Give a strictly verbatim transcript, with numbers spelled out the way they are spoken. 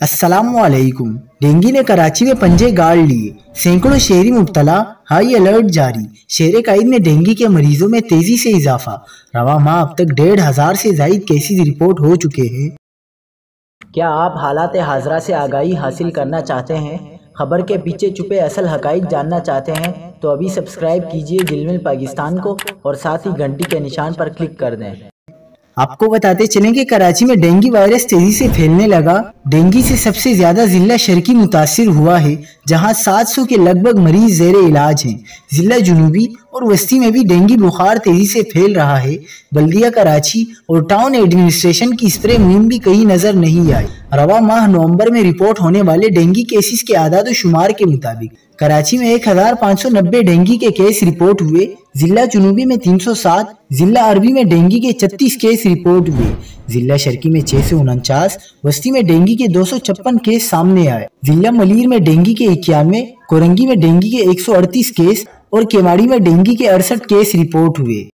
अस्सलाम वालेकुम। डेंगू ने कराची में पंजे गाड़ लिए, सैकड़ों शहरी मुब्तला, हाई अलर्ट जारी। शहर कायद में डेंगू के मरीजों में तेजी से इजाफा। रवा माह अब तक डेढ़ हजार से जायद केसेस रिपोर्ट हो चुके हैं। क्या आप हालात हाजरा से आगाही हासिल करना चाहते हैं? खबर के पीछे छुपे असल हकाइक जानना चाहते हैं तो अभी सब्सक्राइब कीजिए गिलमिल पाकिस्तान को और साथ ही घंटी के निशान पर क्लिक कर दें। आपको बताते चलें कि कराची में डेंगू वायरस तेजी से फैलने लगा। डेंगू से सबसे ज्यादा जिला शर्की मुतासिर हुआ है, जहां सात सौ के लगभग मरीज जेर इलाज हैं। जिला जुनूबी और वस्ती में भी डेंगू बुखार तेजी से फैल रहा है। बल्दिया कराची और टाउन एडमिनिस्ट्रेशन की स्प्रे मुहिम भी कहीं नजर नहीं आई। रवा माह नवंबर में रिपोर्ट होने वाले डेंगू केसेस के आदाद शुमार के मुताबिक कराची में एक हजार पाँच सौ नब्बे डेंगू के केस रिपोर्ट हुए। जिला जुनूबी में तीन सौ सात, जिला अरबी में डेंगू के छत्तीस केस रिपोर्ट हुए। जिला शर्की में छह सौ उनचास, वस्ती में डेंगू के दो सौ छप्पन केस सामने आए। जिला मलीर में डेंगू के इक्यानवे, कोरंगी में डेंगू के एक सौ अड़तीस केस और केवाड़ी में डेंगू के अड़सठ केस रिपोर्ट हुए।